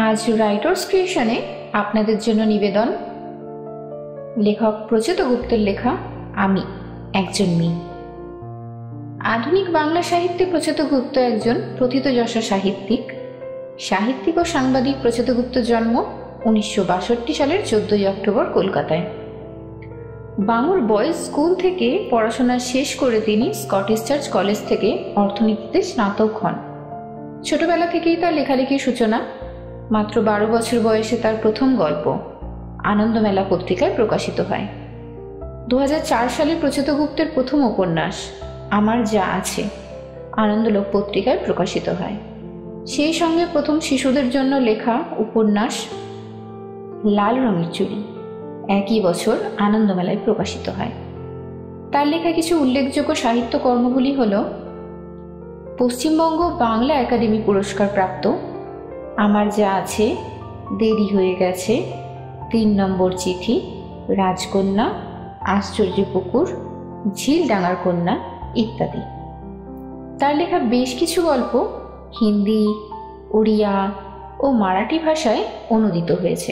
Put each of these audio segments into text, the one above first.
আজ রাইটার্স ক্রিয়েশনে আপনাদের জন্য নিবেদন লেখক প্রচেত গুপ্তের লেখা আমি একজন মেয়ে। আধুনিক বাংলা সাহিত্যে প্রচেত গুপ্ত একজন প্রথিতযশা সাহিত্যিক ও সাংবাদিক প্রচেত গুপ্তের জন্ম 1962 সালের 14 অক্টোবর কলকাতায়। বাঙুর বয়েজ স্কুল থেকে পড়াশোনা শেষ করে তিনি স্কটিশ চার্চ কলেজ থেকে অর্থনীতিতে স্নাতক হন। ছোটবেলা থেকেই তার লেখালেখির সূচনা। মাত্র 12 বছর বয়সে তার প্রথম গল্প আনন্দমেলা পত্রিকায় প্রকাশিত হয়। 2004 সালে প্রচেত গুপ্তের প্রথম উপন্যাস আমার যা আছে আনন্দলোক পত্রিকায় প্রকাশিত হয়। সেই সঙ্গে প্রথম শিশুদের জন্য লেখা উপন্যাস লাল রঙের চুড়ি একই বছর আনন্দমেলায় প্রকাশিত হয়। তার লেখা কিছু উল্লেখযোগ্য সাহিত্য কর্মগুলি হল পশ্চিমবঙ্গ বাংলা একাডেমি পুরস্কার প্রাপ্ত আমার যা আছে, দেরি হয়ে গেছে, 3 নম্বর চিঠি, রাজকন্যা, আশ্চর্য পুকুর, ঝিলডাঙ্গার কন্যা ইত্যাদি। তার লেখা বেশ কিছু গল্প হিন্দি, ওড়িয়া ও মারাঠি ভাষায় অনূদিত হয়েছে।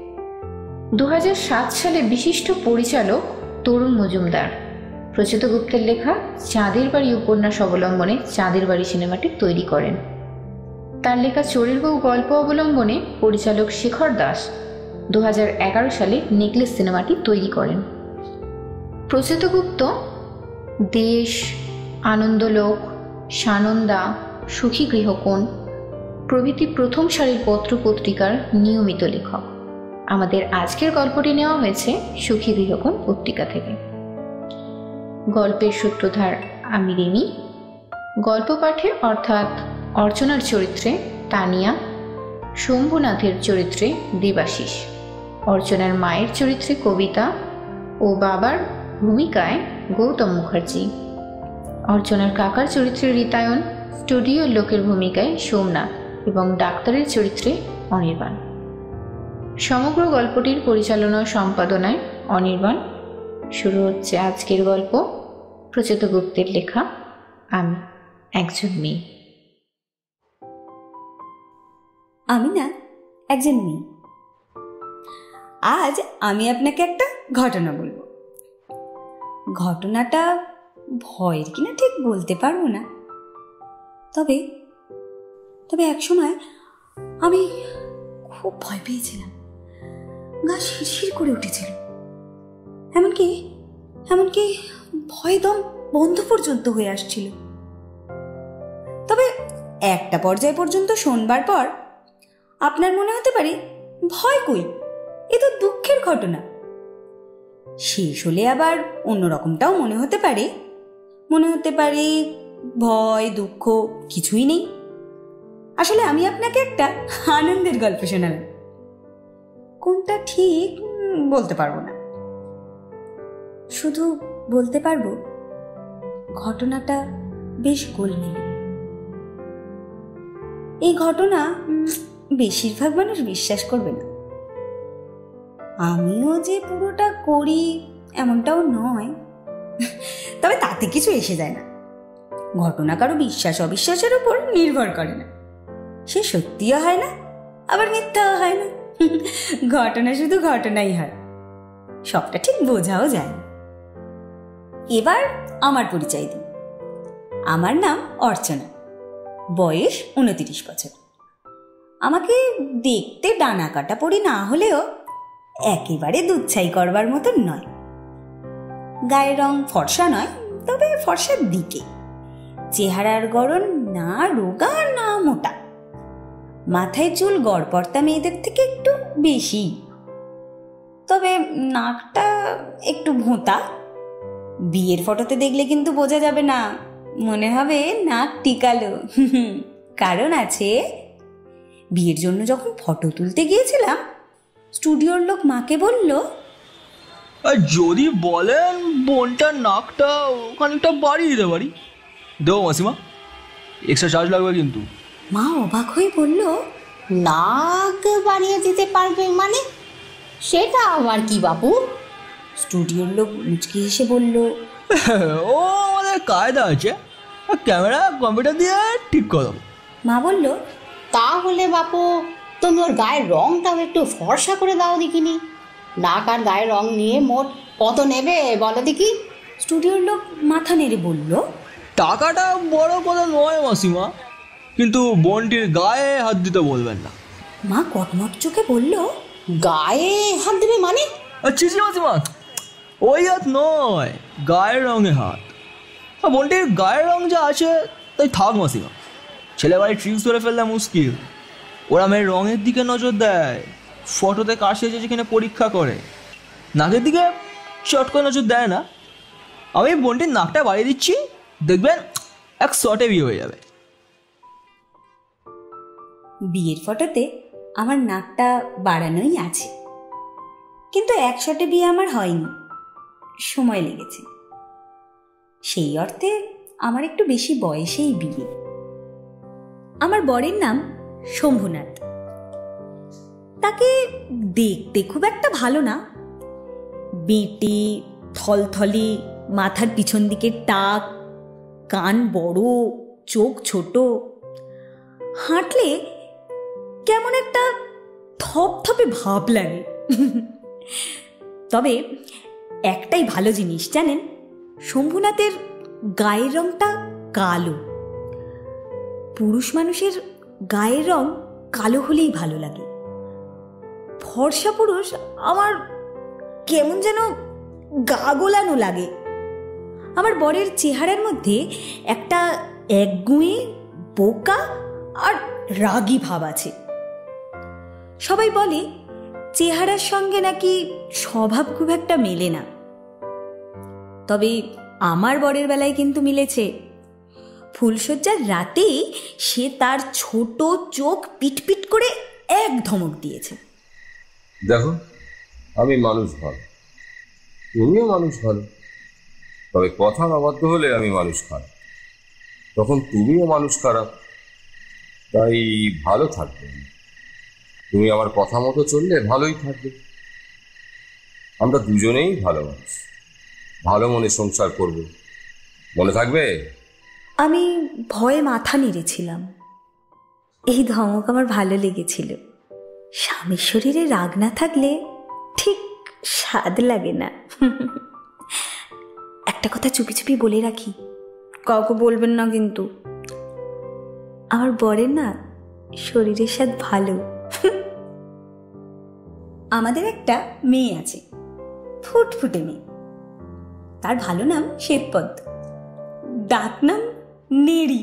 2007 সালে বিশিষ্ট পরিচালক তরুণ মজুমদার প্রচেত গুপ্তের লেখা চাঁদের বাড়ি উপন্যাস অবলম্বনে চাঁদের বাড়ি সিনেমাটি তৈরি করেন। তার লেখা চোরের বউ গল্প অবলম্বনে পরিচালক শেখর দাস 2011 সালে নেকলেস সিনেমাটি তৈরি করেন। প্রচেত গুপ্ত দেশ, আনন্দলোক, সানন্দা, সুখী গৃহকোণ প্রভৃতি প্রথম সারির পত্র পত্রিকার নিয়মিত লেখক। আমাদের আজকের গল্পটি নেওয়া হয়েছে সুখী গৃহকোণ পত্রিকা থেকে। গল্পের সূত্রধার আমি রিমি। গল্প পাঠে অর্থাৎ অর্চনার চরিত্রে তানিয়া, শম্ভুনাথের চরিত্রে দেবাশিস, অর্চনার মায়ের চরিত্রে কবিতা ও বাবার ভূমিকায় গৌতম মুখার্জি, অর্চনার কাকার চরিত্রে রীতায়ন, স্টুডিওর লোকের ভূমিকায় সোমনাথ এবং ডাক্তারের চরিত্রে অনির্বাণ। সমগ্র গল্পটির পরিচালনা ও সম্পাদনায় অনির্বাণ। শুরু হচ্ছে আজকের গল্প প্রচেত গুপ্তের লেখা আমি একজন মেয়ে। আমি না একজন মেয়ে। আজ আমি আপনাকে একটা ঘটনা বলবো। ঘটনাটা ভয়ের কিনা ঠিক বলতে পারবো না, তবে এক সময় আমি খুব ভয় পেয়েছিলাম। গা শিরশির করে উঠেছিল, এমনকি ভয় দম বন্ধ পর্যন্ত হয়ে আসছিল। তবে একটা পর্যায় পর্যন্ত শোনবার পর আপনার মনে হতে পারে ভয় কই, এ তো দুঃখের ঘটনা। শেষ হলে আবার অন্যরকমটাও মনে হতে পারে ভয় দুঃখ কিছুই নেই। আসলে আমি আপনাকে একটা আনন্দের গল্প শোনালাম। কোনটা ঠিক বলতে পারবো না, শুধু বলতে পারবো ঘটনাটা বেশ গোলমেলে। এই ঘটনা বেশিরভাগ মানুষ বিশ্বাস করবে না। আমিও যে পুরোটা করি এমনটাও নয়, তবে তাতে কিছু এসে যায় না। ঘটনা কারো বিশ্বাস অবিশ্বাসের উপর নির্ভর করে না। সে সত্যিও হয় না, আবার মিথ্যাও হয় না। ঘটনা শুধু ঘটনাই হয়, সবটা ঠিক বোঝাও যায় না। এবার আমার পরিচয় দিই। আমার নাম অর্চনা, বয়স 29 বছর। আমাকে দেখতে ডানা কাটা পড়ি না হলেও একেবারে দুধছাই করবার মতন নয়। গায়ের রং ফর্সা নয়, তবে ফর্সার দিকে। চেহারার গড়ন না রোগা না মোটা। মাথায় চুল গড়পড়তা মেয়েদের থেকে একটু বেশি, তবে নাকটা একটু ভোঁতা। বিয়ের ফটোতে দেখলে কিন্তু বোঝা যাবে না, মনে হবে নাক টিকালো। কারণ আছে, বিয়ের জন্য যখন ফটো তুলতে গিয়েছিলাম স্টুডিওর লোক মাকে বলল, যদি বলেন বোনটার নাকটা খানিকটা বাড়িয়ে দিতে পারি। দেবো মাসিমা, এক্সট্রা চার্জ লাগবে কিন্তু। মা অবাক হয়ে বলল, নাক বাড়িয়ে দিতে পারবে মানে? সেটা আমার কি বাপু? স্টুডিওর লোক মুচকি হেসে বলল, ও আমাদের কায়দা আছে, ক্যামেরা কম্পিউটার দিয়ে ঠিক করো। মা বলল, তাহলে বাপু তুমি ওর গায়ের রংটাও একটু ফর্সা করে দাও দেখিনি। নাক আর গায়ের রং নিয়ে মোট কত নেবে বলো দেখি? স্টুডিওর লোক মাথা নেড়ে বলল, টাকাটা বড় কথা নয় মাসিমা, কিন্তু বোনটির গায়ে হাত দিতে বলবেন না। মা কটমট চোখে বলল, গায়ে হাত দেবে মানে? ছি মাসিমা, ওই হাত নয়, গায়ের রঙে হাত। বোনটির গায়ের রং যা আছে তাই থাক মাসিমা, ছেলে বাড়ি ট্রিক্স ধরে ফেললে মুশকিল। ওরা মেয়ের রঙের দিকে নজর দেয়, ফটোতে কার সেজে যেখানে পরীক্ষা করে, নাকের দিকে চট করে নজর দেয় না। আমি বোনটির নাকটা বাড়িয়ে দিচ্ছি, দেখবেন এক শটে বিয়ে হয়ে যাবে। বিয়ের ফটোতে আমার নাকটা বাড়ানোই আছে, কিন্তু এক শটে বিয়ে আমার হয়নি, সময় লেগেছে। সেই অর্থে আমার একটু বেশি বয়সেই বিয়ে। আমার বরের নাম শম্ভুনাথ। তাকে দেখতে খুব একটা ভালো না, বেটে, থলথলে, মাথার পিছন দিকে টাক, কান বড়, চোখ ছোট, হাঁটলে কেমন একটা থপথপে ভাব লাগে। তবে একটাই ভালো জিনিস জানেন, শম্ভুনাথের গায়ের রংটা কালো। পুরুষ মানুষের গায়ের রং কালো হলেই ভালো লাগে। ফর্সা পুরুষ আমার কেমন যেন গা গোলানো লাগে। আমার বরের চেহারার মধ্যে একটা একগুঁয়ে, বোকা আর রাগী ভাব আছে। সবাই বলে চেহারার সঙ্গে নাকি স্বভাব খুব একটা মেলে না, তবে আমার বরের বেলায় কিন্তু মিলেছে। ফুলশয্যার রাতেই সে তার ছোট চোখ পিটপিট করে এক ধমক দিয়েছে। দেখো, আমি মানুষ ভালো, তুমিও মানুষ ভালো, তবে কথা অবাধ্য হলে আমি মানুষ খারাপ, তখন তুমিও মানুষ খারাপ। তাই ভালো থাকবে, তুমি আমার কথা মতো চললে ভালোই থাকবে। আমরা দুজনেই ভালো মানুষ, ভালো মনে সংসার করব, মনে থাকবে? আমি ভয়ে মাথা নেড়েছিলাম। এই ধমক আমার ভালো লেগেছিল। স্বামীর শরীরে রাগ না থাকলে ঠিক স্বাদ লাগে না। একটা কথা চুপি চুপি বলে রাখি, কাউকে বলবেন না কিন্তু। আমার বরের না শরীরের স্বাদ ভালো। আমাদের একটা মেয়ে আছে, ফুটফুটে মেয়ে। তার ভালো নাম শ্বেতপদ্ম, ডাক নাম নেড়ি।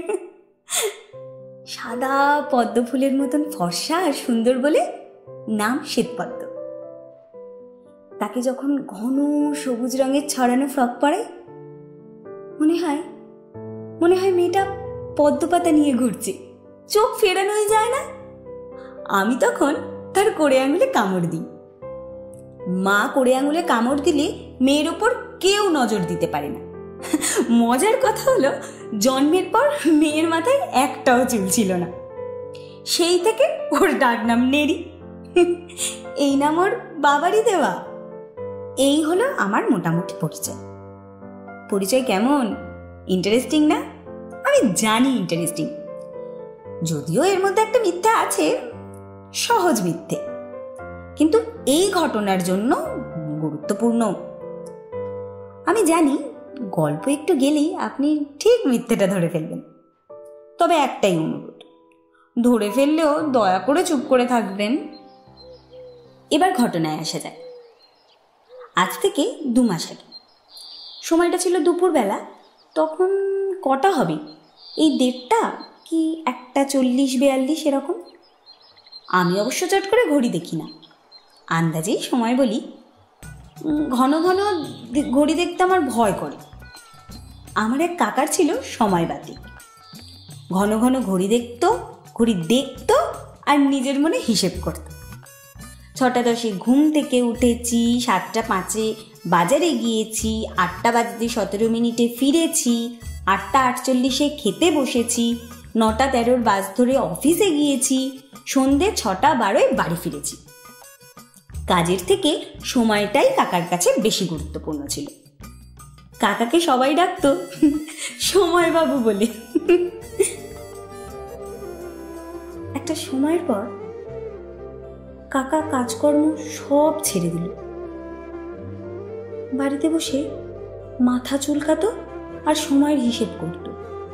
সাদা পদ্ম ফুলের মতন ফর্সা আর সুন্দর বলে নাম শ্বেতপদ্ম। তাকে যখন ঘন সবুজ রঙের ছড়ানো ফ্রক পরাই, মনে হয় মেয়েটা পদ্মপাতা নিয়ে ঘুরছে, চোখ ফেরানোই যায় না। আমি তখন তার কোড়ে আঙুলে কামড় দিই। মা কোড়ে আঙুলে কামড় দিলে মেয়ের ওপর কেউ নজর দিতে পারে না। মজার কথা হলো, জন্মের পর মেয়ের মাথায় একটাও চুল ছিল না। সেই থেকে ওর ডাক নাম নেড়ি। এই নাম ওর বাবারই দেওয়া। এই হলো আমার মোটামুটি পরিচয়। কেমন ইন্টারেস্টিং না? আমি জানি ইন্টারেস্টিং, যদিও এর মধ্যে একটা মিথ্যা আছে, সহজ মিথ্যে, কিন্তু এই ঘটনার জন্য গুরুত্বপূর্ণ। আমি জানি গল্প একটু গেলেই আপনি ঠিক মিথ্যেটা ধরে ফেলবেন, তবে একটাই অনুরোধ, ধরে ফেললেও দয়া করে চুপ করে থাকবেন। এবার ঘটনায় আসা যায়। আজ থেকে 2 মাস আগে, সময়টা ছিল দুপুরবেলা। তখন কটা হবে, এই 1:30 কি 1:40-42 এরকম। আমি অবশ্য চট করে ঘড়ি দেখি না, আন্দাজেই সময় বলি। ঘন ঘন ঘড়ি দেখতে আমার ভয় করে। আমার এক কাকার ছিল সময়বাতি, ঘন ঘন ঘড়ি দেখতো আর নিজের মনে হিসেব করত। 6:10 ঘুম থেকে উঠেছি, 7:05 বাজারে গিয়েছি, 8:17 ফিরেছি, 8:48 খেতে বসেছি, 9:13 বাস ধরে অফিসে গিয়েছি, সন্ধে 6:12 বাড়ি ফিরেছি। কাজের থেকে সময়টাই কাকার কাছে বেশি গুরুত্বপূর্ণ ছিল। কাকাকে সবাই ডাকতো সময়বাবু বলে। একটা সময়ের পর কাকা কাজকর্ম সব ছেড়ে দিল। বাড়িতে বসে মাথা চুলকাতো আর সময়ের হিসেব করত।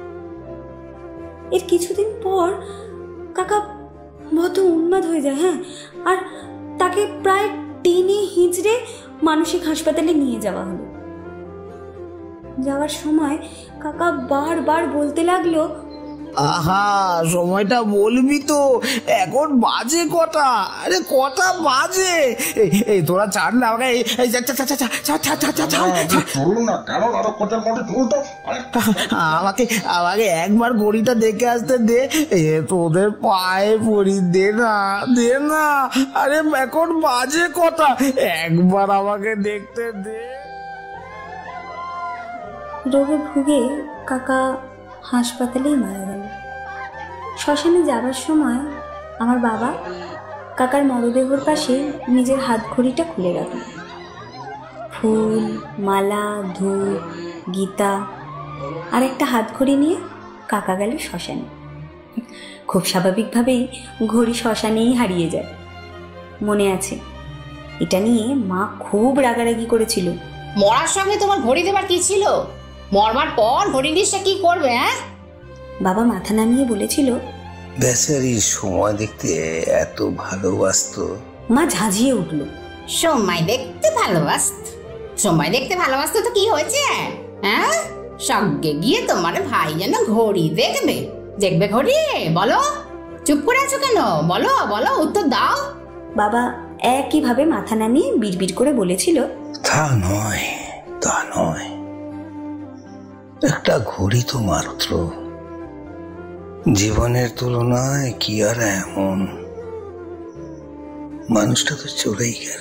এর কিছুদিন পর কাকা বদ্ধ উন্মাদ হয়ে যায়। হ্যাঁ, আর তাকে প্রায় টেনে হিঁচড়ে মানসিক হাসপাতালে নিয়ে যাওয়া হলো। যাওয়ার সময় কাকা বারবার বলতে লাগলো, আহা, সময়টা বলবি তো, এখন বাজে কটা? আরে কটা বাজে? এই তোরা ছাড় না আমাকে, আমাকে আমাকে একবার ঘড়িটা দেখে আসতে দে। তোদের পায়ে পড়ি, দে না, দে না। আরে এখন বাজে কটা? একবার আমাকে দেখতে দে। রোগে ভুগে কাকা হাসপাতালেই মারা গেল। শ্মশানে যাবার সময় আমার বাবা কাকার মরদেহর পাশে নিজের হাত ঘড়িটা খুলে রাখল। ফুল, মালা, ধূপ, গীতা আর একটা হাত ঘড়ি নিয়ে কাকা গেল শ্মশানে। খুব স্বাভাবিকভাবেই ঘড়ি শ্মশানেই হারিয়ে যায়। মনে আছে, এটা নিয়ে মা খুব রাগারাগি করেছিল। মরার সঙ্গে তোমার ঘড়ি দেবার কি ছিল? মরবার পর ঘড়ি জিনিসটা কি করবে? হ্যাঁ, বাবা মাথা নামিয়ে বলেছিল, বেচারি সময় দেখতে এত ভালোবাসতো। মা ঝাঁঝিয়ে উঠল, সময় দেখতে ভালোবাসত? সময় দেখতে ভালোবাসতো তো কি হয়েছে? হ্যাঁ, সঙ্গে গিয়ে তোমার ভাই যেন ঘড়ি দেখবে। দেখবে ঘড়ি? বলো, চুপ করে আছো কেন? বলো বলো, উত্তর দাও। বাবা একইভাবে মাথা নামিয়ে বিড়বিড় করে বলেছিল, তা নয়, তা নয়, একটা ঘড়ি তো মাত্র, জীবনের তুলনায় কি আর এমন? মানুষটা তো চলেই গেল।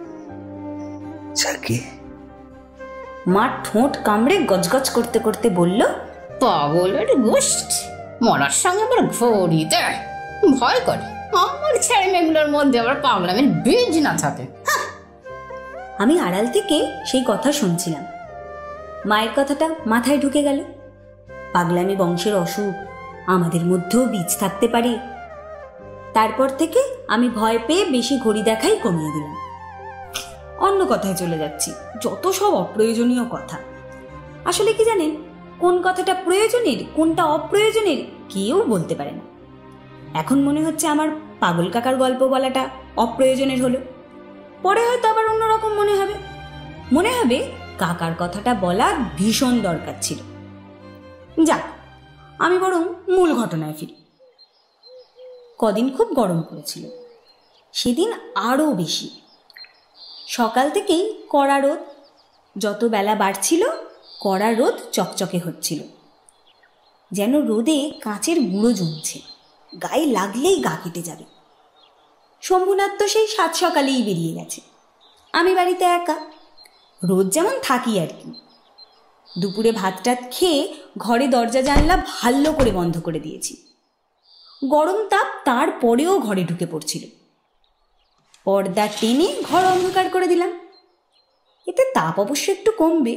যাকে মা ঠোঁট কামড়ে গজগজ করতে করতে বলল, পাগলের গোষ্ঠ, মরার সঙ্গে আবার ঘড়ি দেয়? ভয় করে আমার ছেলে মেয়েগুলোর মধ্যে আবার পাগলামের বীজ না থাকে। আমি আড়াল থেকে সেই কথা শুনছিলাম। মায়ের কথাটা মাথায় ঢুকে গেল। পাগলামি বংশের অসুখ, আমাদের মধ্যেও বীজ থাকতে পারে। তারপর থেকে আমি ভয় পেয়ে বেশি ঘড়ি দেখাই কমিয়ে দিলাম। অন্য কথায় চলে যাচ্ছি, যত সব অপ্রয়োজনীয় কথা। আসলে কি জানেন, কোন কথাটা প্রয়োজনের কোনটা অপ্রয়োজনের কেউ বলতে পারে না। এখন মনে হচ্ছে আমার পাগল কাকার গল্প বলাটা অপ্রয়োজনের হলো। পরে হয়তো আবার অন্যরকম মনে হবে কাকার কথাটা বলা ভীষণ দরকার ছিল। যাক, আমি বরং মূল ঘটনায় ফিরি। কদিন খুব গরম পড়েছিল, সেদিন আরও বেশি। সকাল থেকেই কড়া রোদ, যত বেলা বাড়ছিল কড়া রোদ চকচকে হচ্ছিল, যেন রোদে কাঁচের গুঁড়ো জমছে, গায়ে লাগলেই গা কেটে যাবে। শম্ভুনাথ তো সেই 7 সকালেই বেরিয়ে গেছে। আমি বাড়িতে একা, রোজ যেমন থাকি আর কি। দুপুরে ভাত টাত খেয়ে ঘরে দরজা জানলা ভালো করে বন্ধ করে দিয়েছি। গরম তাপ তারপরেও ঘরে ঢুকে পড়ছিল। পর্দা টেনে ঘর অন্ধকার করে দিলাম, এতে তাপ অবশ্য একটু কমবে।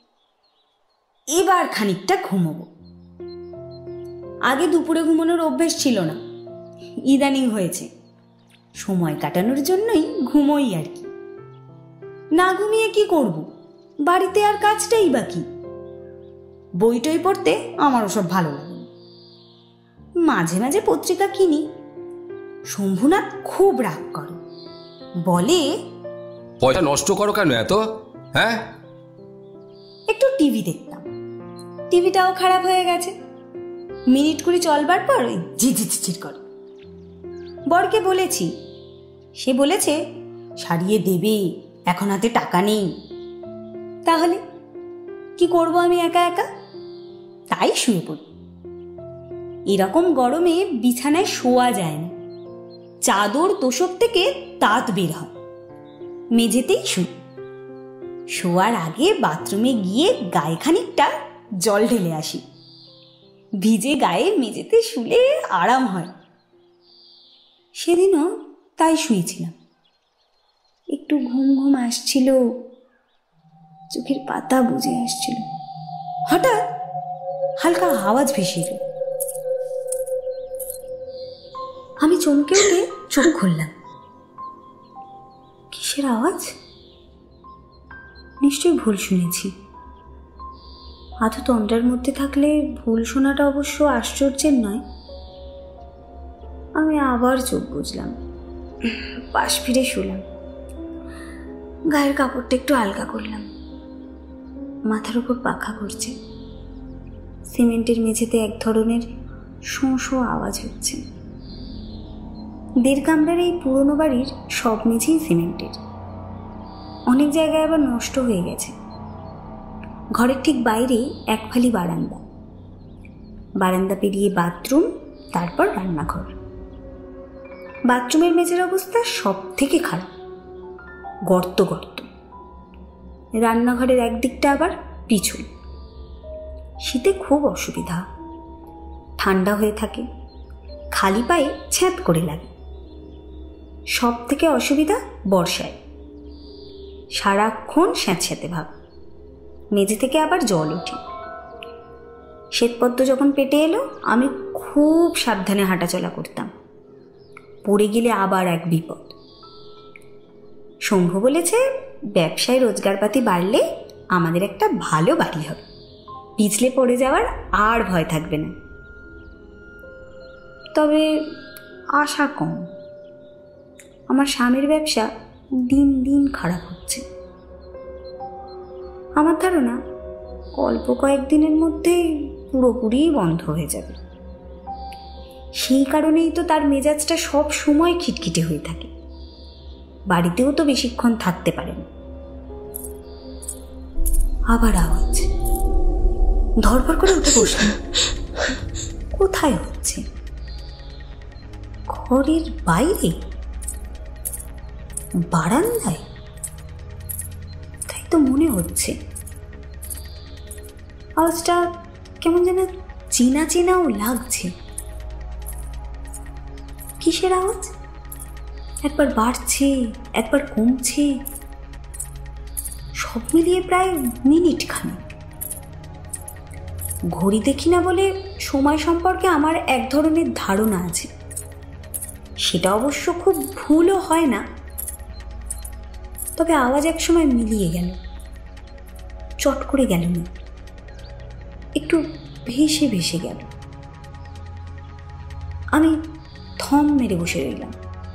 এবার খানিকটা ঘুমোবো। আগে দুপুরে ঘুমানোর অভ্যেস ছিল না, ইদানিং হয়েছে। সময় কাটানোর জন্যই ঘুমোই আর কি। না ঘুমিয়ে কি করব? বাড়িতে আর কাজটাই বাকি। বই টই পড়তে আমার ওসব ভালো লাগে। মাঝে মাঝে পত্রিকা কিনি। শম্ভুনাথ খুব রাগ করে, বলে, পয়সা নষ্ট করো কেন এত? হ্যাঁ, একটু টিভি দেখতাম, টিভিটাও খারাপ হয়ে গেছে। মিনিট কুড়ি চলবার পর ঝিঝিঝিঝির করে। বরকে বলেছি, সে বলেছে সারিয়ে দেবে, এখন হাতে টাকা নেই। তাহলে কি করব আমি একা একা? তাই শুয়ে পড়ি। এরকম গরমে বিছানায় শোয়া যায় না, চাদর তোষক থেকে তাত বের হয়। মেঝেতেই শুই। শোয়ার আগে বাথরুমে গিয়ে গায়ে খানিকটা জল ঢেলে আসি। ভিজে গায়ে মেঝেতে শুলে আরাম হয়। সেদিনও তাই শুয়েছিলাম। একটু ঘুম ঘুম আসছিল, চোখের পাতা বুজে আসছিল। হঠাৎ হালকা আওয়াজ ভেসে এলো। আমি চমকে উঠে চোখ খুললাম। কিসের আওয়াজ? নিশ্চয়ই ভুল শুনেছি। আধো তন্দ্রার মধ্যে থাকলে ভুল শোনাটা অবশ্য আশ্চর্যের নয়। আমি আবার চোখ বুঝলাম, পাশ ফিরে শুলাম, গায়ের কাপড়টা একটু আলগা করলাম। মাথার উপর পাখা করছে, সিমেন্টের মেঝেতে এক ধরনের শোঁ শোঁ আওয়াজ হচ্ছে। 1.5 কামরার এই পুরনো বাড়ির সব মেঝেই সিমেন্টের, অনেক জায়গায় আবার নষ্ট হয়ে গেছে। ঘরের ঠিক বাইরে এক ফালি বারান্দা, বারান্দা পেরিয়ে বাথরুম, তারপর রান্নাঘর। বাথরুমের মেঝের অবস্থা সব থেকে খারাপ, গর্ত গর্ত। রান্নাঘরের একদিকটা আবার পিছল। শীতে খুব অসুবিধা, ঠান্ডা হয়ে থাকে, খালি পায়ে ছ্যাঁত করে লাগে। সব থেকে অসুবিধা বর্ষায়, সারাক্ষণ স্যাঁতস্যাঁতে ভাব, মেঝে থেকে আবার জল ওঠে। শ্বেতপদ্ম যখন পেটে এলো আমি খুব সাবধানে হাঁটাচলা করতাম, পড়ে গেলে আবার এক বিপদ। শম্ভু বলেছে ব্যবসায় রোজগারপাতি বাড়লে আমাদের একটা ভালো বাড়ি হবে, পিছলে পড়ে যাওয়ার আর ভয় থাকবে না। তবে আশা কম। আমার স্বামীর ব্যবসা দিন দিন খারাপ হচ্ছে। আমার ধারণা অল্প কয়েকদিনের মধ্যেই পুরোপুরি বন্ধ হয়ে যাবে। সেই কারণেই তো তার মেজাজটা সব সময় খিটখিটে হয়ে থাকে, বাড়িতেও তো বেশিক্ষণ থাকতে পারে না। আবার আওয়াজ, ধরপড় করে উঠে বসলাম। কোথায় হচ্ছে? ঘরের বাইরে, বারান্দায়? তাই তো মনে হচ্ছে। আওয়াজটা কেমন যেন চেনা চেনাও লাগছে। কিসের আওয়াজ? একবার বাড়ছে, একবার কমছে, সব মিলিয়ে প্রায় মিনিট খানেক। ঘড়ি দেখি না বলে সময় সম্পর্কে আমার এক ধরনের ধারণা আছে, সেটা অবশ্য খুব ভুলও হয় না। তবে আওয়াজ এক সময় মিলিয়ে গেল, চট করে গেল না, একটু ভেসে ভেসে গেল। আমি থম মেরে বসে রইলাম।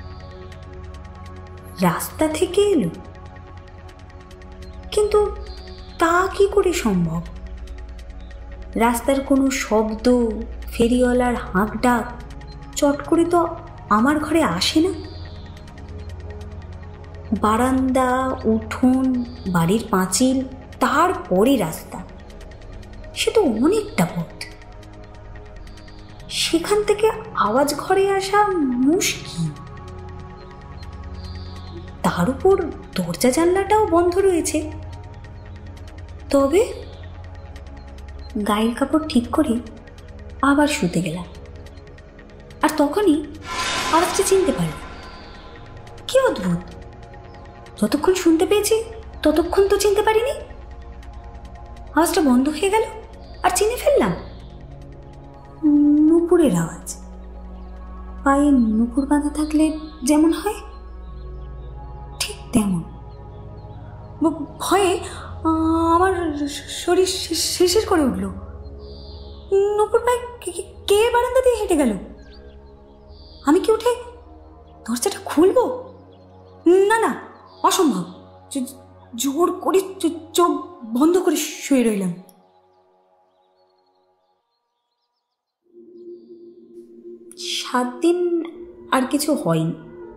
রাস্তা থেকে এলো, কিন্তু তা কি করে সম্ভব? রাস্তার কোনো শব্দ, ফেরিওয়ালার হাঁক ডাক চট করে তো আমার ঘরে আসে না। বারান্দা, উঠোন, বাড়ির পাঁচিল, তারপরে রাস্তা, সে তো অনেকটা পথ। সেখান থেকে আওয়াজ ঘরে আসা মুশকিল। তার উপর দরজা জানলাটাও বন্ধ রয়েছে। তবে গায়ের কাপড় ঠিক করে আবার শুতে গেলাম, আর তখনই আওয়াজটা চিনতে পারলাম। কি অদ্ভুত, যতক্ষণ শুনতে পেয়েছি ততক্ষণ তো চিনতে পারিনি। আওয়াজটা বন্ধ হয়ে গেল আর চিনে ফেললাম। নুপুরের আওয়াজ। পায়ে নুপুর বাঁধা থাকলে যেমন হয় ঠিক তেমন। ভয়ে আমার শরীর শিরশির করে উঠল। নুপুর পায়ে কে বারান্দা দিয়ে হেঁটে গেল? আমি কি উঠে দরজাটা খুলবো? না না, অসম্ভব। জোর করে চোখ বন্ধ করে শুয়ে রইলাম। 7 দিন আর কিছু হয়নি,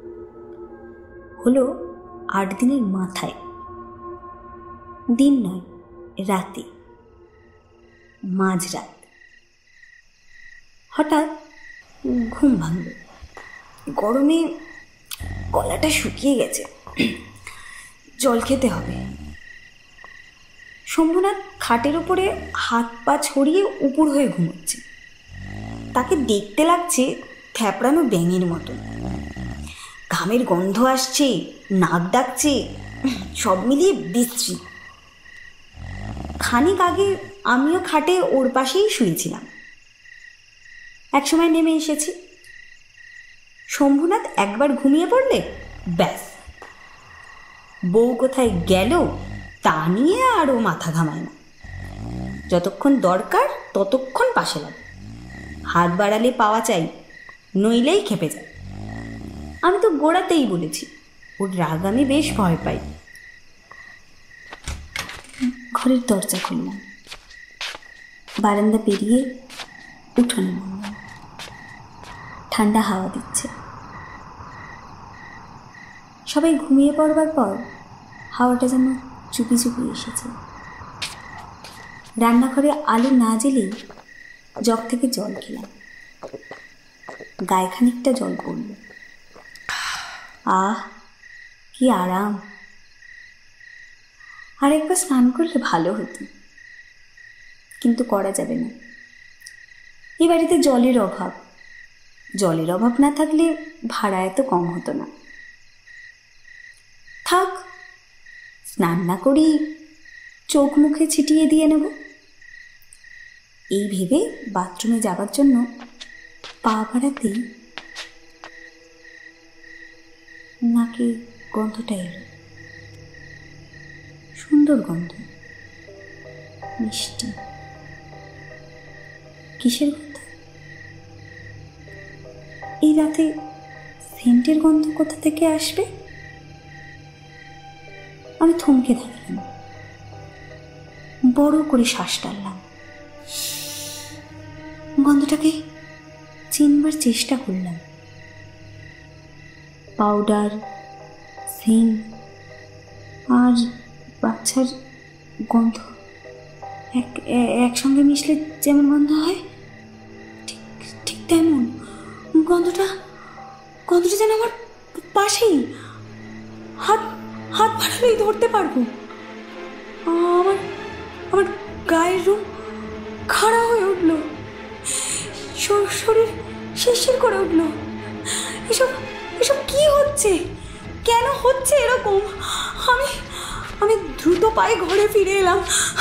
হলো 8 দিনের মাথায়। দিন নয়, রাতে, মাঝরাত। হঠাৎ ঘুম ভাঙল। গরমে গলাটা শুকিয়ে গেছে, জল খেতে হবে। শম্ভুনাথ খাটের উপরে হাত পা ছড়িয়ে উপুড় হয়ে ঘুমোচ্ছে। তাকে দেখতে লাগছে থ্যাপড়ানো ব্যাঙের মতো। ঘামের গন্ধ আসছে, নাক ডাকছে, সব মিলিয়ে বিশ্রী। খানিক আগে আমিও খাটে ওর পাশেই শুয়েছিলাম। একসময় নেমে এসেছি। শম্ভুনাথ একবার ঘুমিয়ে পড়লে ব্যাস, বউ কোথায় গেল তা নিয়ে আরও মাথা ঘামায় না। যতক্ষণ দরকার ততক্ষণ পাশে লাগে, হাত বাড়ালে পাওয়া চাই, নইলেই খেপে যায়। আমি তো গোড়াতেই বলেছি ওর রাগ আমি বেশ ভয় পাই। ঘরের দরজা খুললাম, বারান্দা পেরিয়ে উঠোনে নামলাম। ঠান্ডা হাওয়া দিচ্ছে। সবাই ঘুমিয়ে পড়বার পর হাওয়াটা যেন চুপি চুপি এসেছে। রান্নাঘরে আলো না জ্বেলেই জগ থেকে জল খেলাম। গায়ে খানিকটা জল পড়ল। আহ, কি আরাম! আর একবার স্নান করলে ভালো হতো, কিন্তু করা যাবে না। এই বাড়িতে জলের অভাব। জলের অভাব না থাকলে ভাড়া এত কম হতো না। থাক, স্নান না করি, চোখ মুখে ছিটিয়ে দিয়ে নেব। এই ভেবে বাথরুমে যাবার জন্য পা বাড়াতেই নাকে গন্ধটা এলো। সুন্দর গন্ধ, মিষ্টি। কিসের গন্ধ? এই রাতে সেন্টের গন্ধ কোথা থেকে আসবে? আমি থমকে থাকলাম, বড় করে শ্বাস টানলাম। গন্ধটাকে চিনবার চেষ্টা করলাম। পাউডার, সেন্ট আর বাচ্চার গন্ধ একসঙ্গে মিশলে যেমন গন্ধ হয়, ঠিক ঠিক তেমন গন্ধটা যেন আমার পাশেই। হাত বাড়ালেই ধরতে পারবো। আমার গায়ের রুম খাড়া হয়ে উঠল, শরীর শিরশির করে উঠল। এসব কি হচ্ছে? কেন হচ্ছে এরকম? আমি দ্রুত পায়ে ঘরে ফিরে এলাম।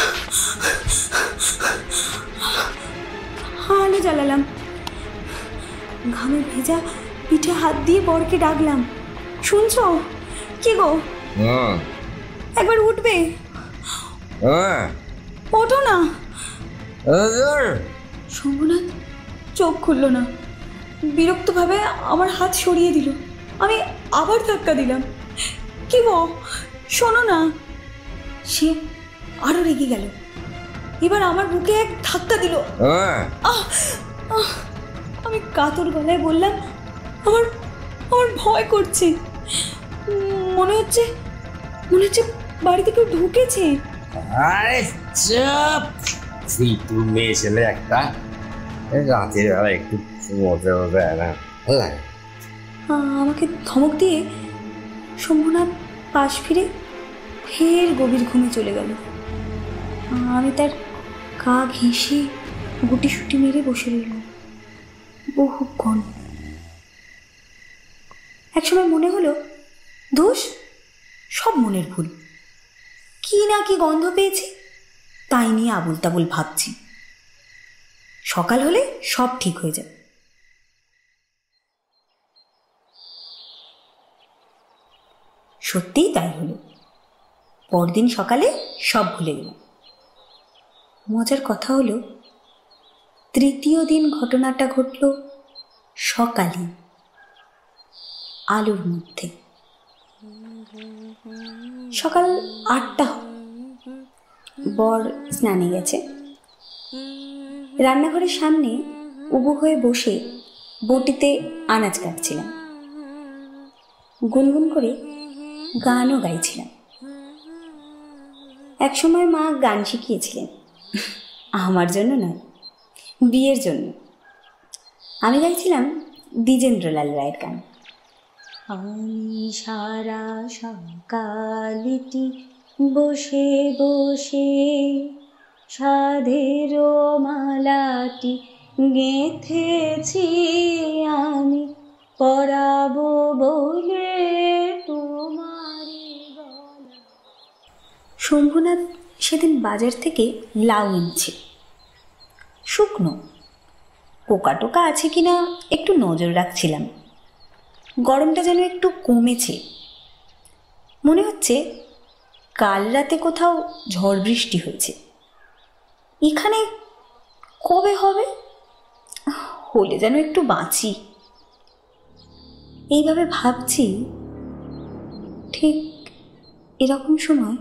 আলো জ্বালালাম, ঘামে ভেজা পিঠে হাত দিয়ে বরকে ডাকলাম। শুনছো? কি গো, একবার উঠবে? ওঠো না। শম্ভুনাথ চোখ খুলল না, বিরক্তভাবে আমার হাত সরিয়ে দিল। আমি আবার ধাক্কা দিলাম। কি গো, শোনো না। সে আরো রেগে গেল, এবার আমার বুকে এক ধাক্কা দিল। আমি কাতর গলায় বললাম, আমার ভয় করছে। মনে হচ্ছে বাড়িতে কেউ ঢুকেছে। আরে চুপ, তুই মেয়ে ছেলে একটা, রাতের বেলা একটু মজা না। আমাকে ধমক দিয়ে শম্ভুনাথ পাশ ফিরে ফের গভীর ঘুমে চলে গেল। আমি তার গা ঘেঁষে গুটি সুটি মেরে বসে রইলাম বহুক্ষণ। একসময় মনে হলো, দোষ সব মনের ভুল। কি না কি গন্ধ পেয়েছি, তাই নিয়ে আবুল তাবুল ভাবছি। সকাল হলে সব ঠিক হয়ে যাবে। সত্যিই তাই হলো। পরদিন সকালে সব ভুলে গেলাম। মজার কথা হলো, তৃতীয় দিন ঘটনাটা ঘটল সকালে, আলোর মধ্যে। সকাল 8টা। বর স্নানে গেছে। রান্নাঘরের সামনে উবু হয়ে বসে বটিতে আনাজ কাটছিলাম। গুনগুন করে গানও গাইছিলাম। একসময় মা গান শিখিয়েছিলেন, আমার জন্য নয়, বিয়ের জন্য। আমি গাইছিলাম দ্বিজেন্দ্রলাল রায়ের গান। আমি সারা সকালটি বসে বসে সাধের মালাটি গেঁথেছি আমি পরাবো বলে তোমারে গলা। শম্ভুনাথ সেদিন বাজার থেকে লাউ এনেছে, শুকনো। পোকা টোকা আছে কিনা একটু নজর রাখছিলাম। গরমটা যেন একটু কমেছে। মনে হচ্ছে কাল রাতে কোথাও ঝড় বৃষ্টি হয়েছে। এখানে কবে হবে? হলে যেন একটু বাঁচি। এইভাবে ভাবছি, ঠিক এরকম সময়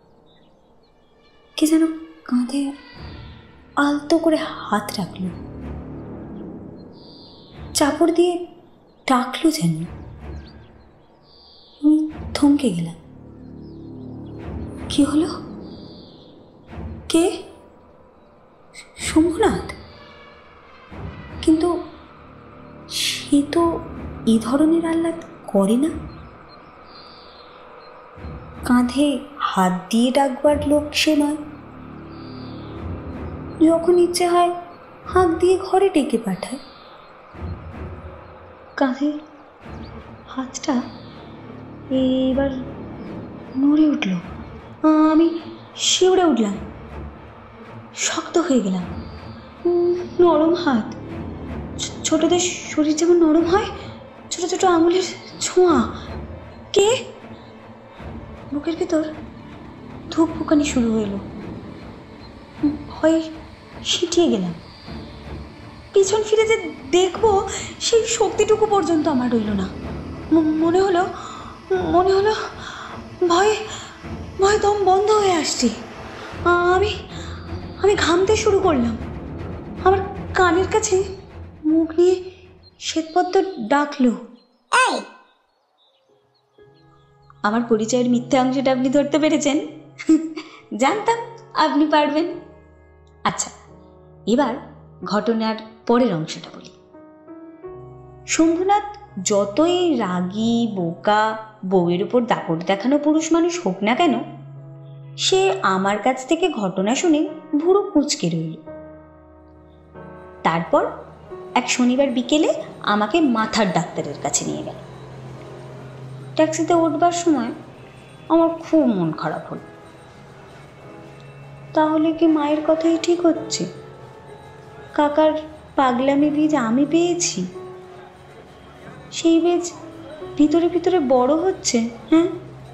কে যেন কাঁধে আলতো করে হাত রাখল, চাপড় দিয়ে ডাকলো যেন। আমি থমকে গেলাম। কি হলো? কে? শম্ভুনাথ? কিন্তু সে তো এই ধরনের আহ্লাদ করে না। কাঁধে হাত দিয়ে ডাকবার লোক সে নয়। যখন ইচ্ছে হয় হাত দিয়ে ঘরে ডেকে পাঠায়। কাঁধে হাতটা এবার নড়ে উঠল। আমি শিউরে উঠলাম, শক্ত হয়ে গেলাম। নরম হাত, ছোটদের শরীর যেমন নরম হয়, ছোট ছোট আঙুলের ছোঁয়া। কে? বুকের ভেতর ধূপ ফুকানি শুরু হইল। ভয়ে সিটিয়ে গেলাম। পিছন ফিরে যে দেখবো সেই শক্তিটুকু পর্যন্ত আমার রইল না। মনে হলো ভয়ে ভয়ে দম বন্ধ হয়ে আসছে। আমি ঘামতে শুরু করলাম। আমার কানের কাছে মুখ নিয়ে শ্বেতপদ্ম ডাকলো, এই। আমার পরিচয়ের মিথ্যে অংশটা আপনি ধরতে পেরেছেন? জানতাম আপনি পারবেন। আচ্ছা, এবার ঘটনার পরের অংশটা বলি। শম্ভুনাথ যতই রাগী, বোকা, বউয়ের উপর দাপট দেখানো পুরুষ মানুষ হোক না কেন, সে আমার কাছ থেকে ঘটনা শুনে ভুরু কুঁচকে রইল। তারপর এক শনিবার বিকেলে আমাকে মাথার ডাক্তারের কাছে নিয়ে গেল। ট্যাক্সিতে উঠবার সময় আমার খুব মন খারাপ হল। তাহলে কি মায়ের কথাই ঠিক হচ্ছে? কাকার পাগলামি বীজ আমি পেয়েছি, সেই বীজ ভিতরে ভিতরে বড় হচ্ছে। হ্যাঁ,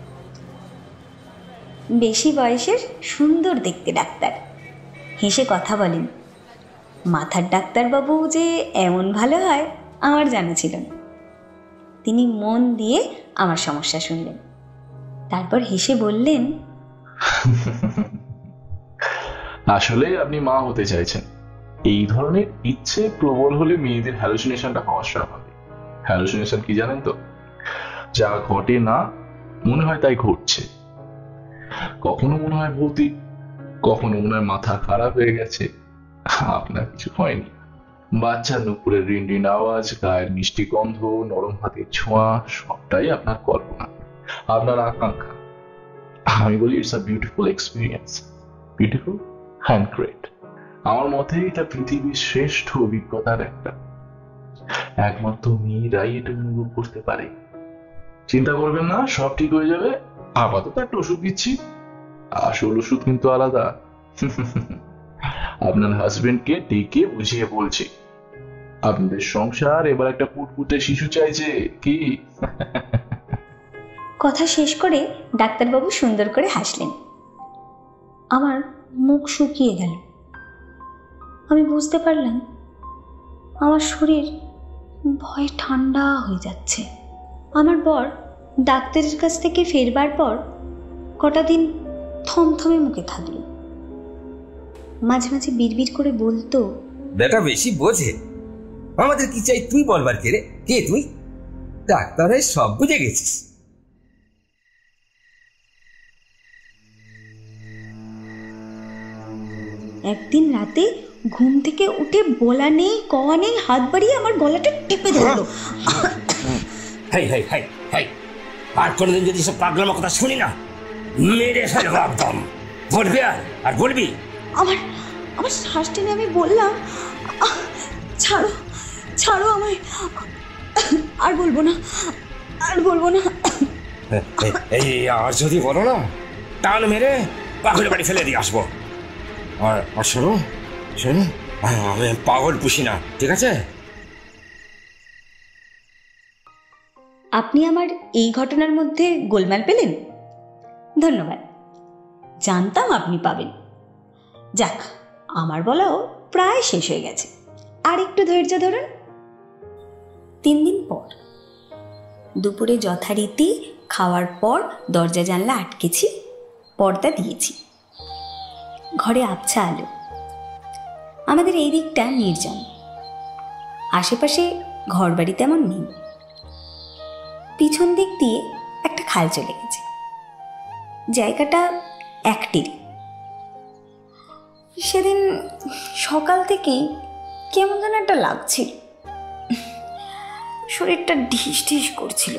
বেশি বয়সের সুন্দর দেখতে ডাক্তার, হেসে কথা বলেন। মাথার ডাক্তারবাবু যে এমন ভালো হয় আমার জানা ছিল না। তিনি মন দিয়ে আমার সমস্যা শুনলেন, তারপর হেসে বললেন, আসলে আপনি মা হতে চাইছেন। এই ধরনের ইচ্ছে প্রবল হলে মেয়েদের হ্যালুসিনেশনটা হওয়া স্বাভাবিক। হ্যালুসিনেশন কি জানেন তো? যা ঘটে না মনে হয় তাই ঘটছে। কখনো মনে হয় ভৌতিক, কখনো মনে হয় মাথা খারাপ হয়ে গেছে। আপনার কিছু হয়নি। বাচ্চার নুপুরের রিন রিন আওয়াজ, গায়ের মিষ্টি গন্ধ, নরম হাতের ছোঁয়া, সবটাই আপনার কল্পনা, আপনার আকাঙ্ক্ষা। আমি বলি it's a beautiful experience, beautiful and great. আমার মতে এটা পৃথিবীর শ্রেষ্ঠ অভিজ্ঞতার একটা। একমাত্র মেয়েরাই এটা অনুভব করতে পারে। চিন্তা করবেন না, সব ঠিক হয়ে যাবে। আপাতত একটা ওষুধ দিচ্ছি, আসল ওষুধ কিন্তু আলাদা। আপনার হাজবেন্ডকে ডেকে বুঝিয়ে বলছি, আপনাদের সংসার এবার একটা পুটপুটে শিশু চাইছে কি? কথা শেষ করে ডাক্তারবাবু সুন্দর করে হাসলেন। আমার মুখ শুকিয়ে গেল। আমি বুঝতে পারলাম আমার শরীর ভয়ে ঠান্ডা হয়ে যাচ্ছে। আমার বর ডাক্তারের কাছ থেকে ফেরবার পর কটা দিন থমথমে মুখে থাকলো। মাঝে মাঝে বিড়বিড় করে বলতো, বেটা বেশি বোঝে। আমাদের কি চাই তুই বলবার কে রে? কে তুই? ডাক্তার হয়ে সব বুঝে গেছিস। একদিন রাতে ঘুম থেকে উঠে বলা নেই কওয়া নেই হাত বাড়িয়ে আমার গলাটা টিপে ধরলো। হাই হাই হাই হাই, আর কোনোদিন যদি সব পাগলামো কথা শুনি না, মেরে ফেলবো একদম। বলবি আর বলবি? আমার আমার শ্বাস টেনে আমি বললাম, ছাড়ো ছাড়ো আমায়, আর বলবো না, আর বলবো না। এই আর যদি বলো না, টান মেরে পাগলের বাড়ি ফেলে দিয়ে আসবো। আর শোনো শোনো, আমি পাগল পুষি না, ঠিক আছে? আপনি আমার এই ঘটনার মধ্যে গোলমাল পেলেন? ধন্যবাদ, জানতাম আপনি পাবেন। যাক, আমার বলাও প্রায় শেষ হয়ে গেছে, আর একটু ধৈর্য ধরুন। 3 দিন পর দুপুরে যথারীতি খাওয়ার পর দরজা জানলা আটকেছি, পর্দা দিয়েছি। ঘরে আবছা আলো। আমাদের এই দিকটা নির্জন, আশেপাশে ঘর বাড়ি তেমন নেই। পিছন দিক দিয়ে একটা খাল চলে গেছে, জায়গাটা একটির। সেদিন সকাল থেকেই কেমন যেন একটা লাগছিল, শরীরটা ঢিস ঢিস করছিল।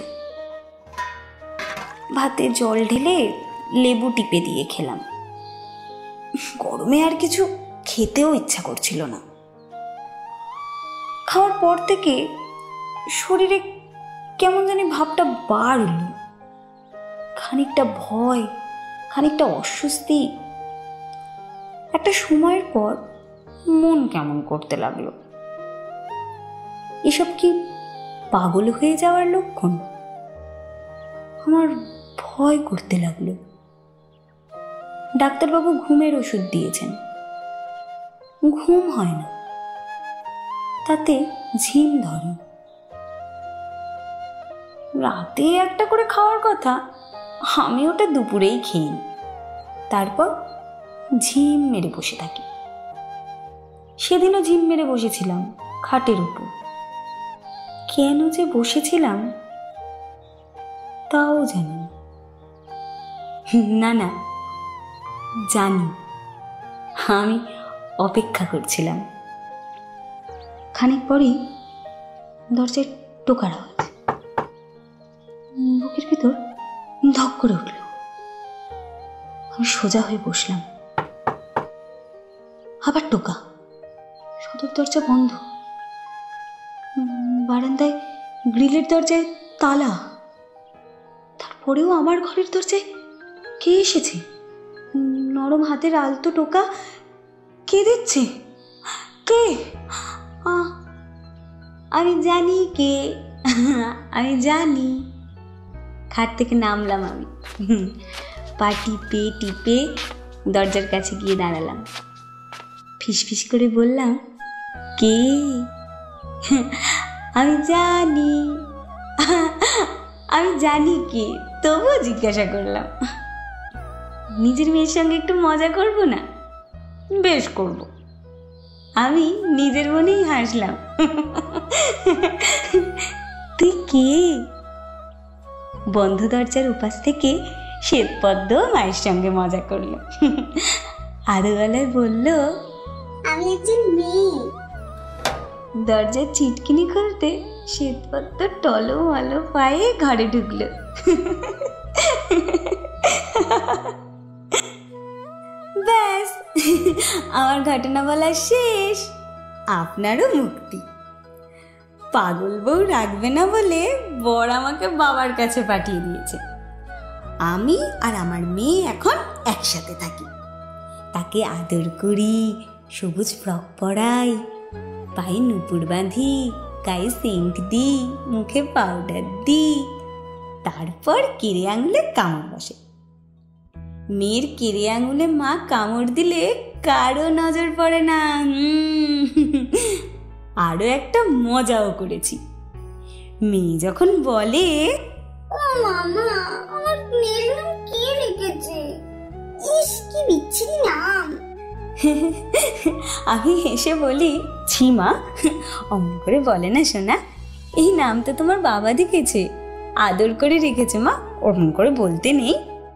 ভাতে জল ঢেলে লেবু টিপে দিয়ে খেলাম। গরমে আর কিছু খেতেও ইচ্ছা করছিল না। খাওয়ার পর থেকে শরীরে কেমন জানি ভাবটা বাড়ল, খানিকটা ভয়, খানিকটা অস্বস্তি। একটা সময়ের পর মন কেমন করতে লাগলো। এসব কি পাগল হয়ে যাওয়ার লক্ষণ? আমার ভয় করতে লাগলো। ডাক্তারবাবু ঘুমের ওষুধ দিয়েছেন, ঘুম হয় না, তাতে ঝিম ধরে। রাতে একটা করে খাওয়ার কথা, আমি ওটা দুপুরেই খেয়ে নিই, তারপর ঝিম মেরে বসে থাকি। সেদিনও ঝিম মেরে বসেছিলাম খাটের উপর। কেন যে বসেছিলাম তাও জানি না। না, জানি, আমি অপেক্ষা করছিলাম। খানিক পরেই দরজায় টোকার আওয়াজ। বুকের ভিতর ধক করে উঠল। আমি সোজা হয়ে বসলাম। আবার টোকা। সদর দরজা বন্ধ। বারান্দায় গ্রিলের দরজায় তালা। তারপরেও আমার ঘরের দরজায় কে এসেছে? নরম হাতের আলতো টোকা। কে দিচ্ছে? কে? আমি জানি কে, আমি জানি। খাট থেকে নামলাম আমি, পা টিপে টিপে দরজার কাছে গিয়ে দাঁড়ালাম। ফিসফিস করে বললাম, কে? আমি জানি, আমি জানি কে, তবুও জিজ্ঞাসা করলাম। নিজের মেয়ের সঙ্গে একটু মজা করব না? বেশ করব। আমি নিজের মনেই হাসলাম। তুই কে? বন্ধ দরজার উপাস থেকে শ্বেতপদ্ম মায়ের সঙ্গে মজা করল। আরো গলায় বলল, আমি একজন মেয়ে। দরজার চিটকিনি খুলতে শ্বেতপদ্ম টলমলো পায়ে ঘরে ঢুকলো। ব্যাস, আমার ঘটনা বলা শেষ। আপনারও মুক্তি। পাগল বউ রাখবে না বলে বর আমাকে বাবার কাছে পাঠিয়ে দিয়েছে। আমি আর আমার মেয়ে এখন একসাথে থাকি। তাকে আদর করি, সবুজ ফ্রক পরাই, পায়ে নুপুর বাঁধি, গায়ে সেন্ট দিই, মুখে পাউডার দিই। তারপর কেড়ে আঙুলে কামড় বসে। মেয়ের কেড়ে আঙুলে মা কামড় দিলে কারো নজর পড়ে না। আরো একটা মজাও করেছি। মেয়ে যখন বলে, ও মামা, আমার মেয়ের নাম কে রেখেছে? ইস, কি বিচ্ছিরি নাম। আমি হেসে বলি, ছি মা, অমন করে বলে না সোনা, এই নামটা তোমার বাবা দেখেছে, আদর করে রেখেছে মা, অমন করে বলতে নেই।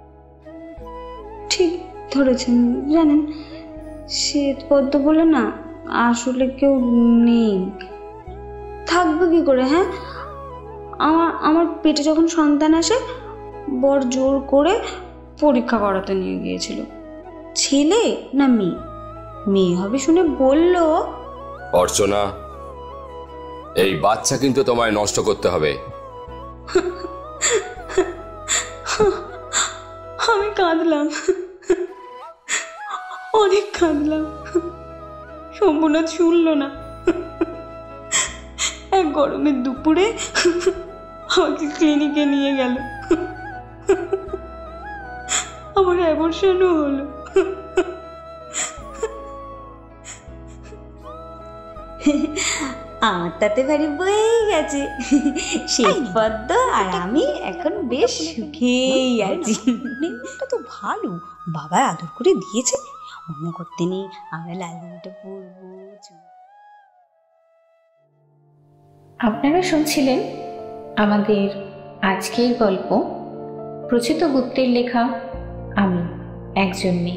ঠিক ধরেছেন। জানেন, শ্বেতপদ্ম বলে না আসলে কেউ নেই। থাকবে কি করে? হ্যাঁ, আমার পেটে যখন সন্তান আসে, বর জোর করে পরীক্ষা করাতে নিয়ে গিয়েছিল, ছেলে না মেয়ে। মেয়ে হবে শুনে বলল, অর্চনা, এই বাচ্চা কিন্তু তোমায় নষ্ট করতে হবে। আমি কাঁদলাম, অনেক কাঁদলাম। শম্ভুনাথ শুনল না। এক গরমের দুপুরে আমাকে ক্লিনিকে নিয়ে গেল। আমার অ্যাবর্শনও হলো। আমার তাতে ভারী বয়ে গেছে, সেই পদ্ম আর আমি এখন বেশ সুখেই আছি। নেমটা তো ভালো, বাবা আদর করে দিয়েছে, অন্য করতে নেই, আমরা লাল জামাটা পরবো। আপনারা শুনছিলেন আমাদের আজকের গল্প প্রচিত গুপ্তের লেখা আমি একজন মেয়ে।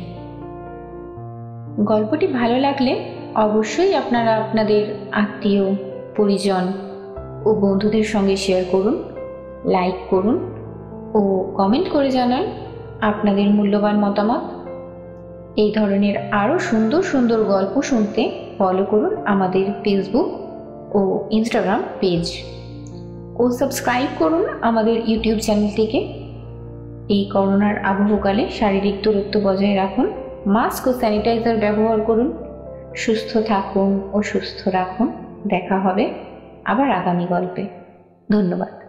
গল্পটি ভালো লাগলে অবশ্যই আপনারা আপনাদের আত্মীয় পরিজন ও বন্ধুদের সঙ্গে শেয়ার করুন, লাইক করুন ও কমেন্ট করে জানান আপনাদের মূল্যবান মতামত। এই ধরনের আরও সুন্দর সুন্দর গল্প শুনতে ফলো করুন আমাদের ফেসবুক ও ইনস্টাগ্রাম পেজ ও সাবস্ক্রাইব করুন আমাদের ইউটিউব চ্যানেলটিকে। এই করোনার আবহকালে শারীরিক দূরত্ব বজায় রাখুন, মাস্ক ও স্যানিটাইজার ব্যবহার করুন, সুস্থ থাকুন ও সুস্থ রাখুন। দেখা হবে আবার আগামী গল্পে। ধন্যবাদ।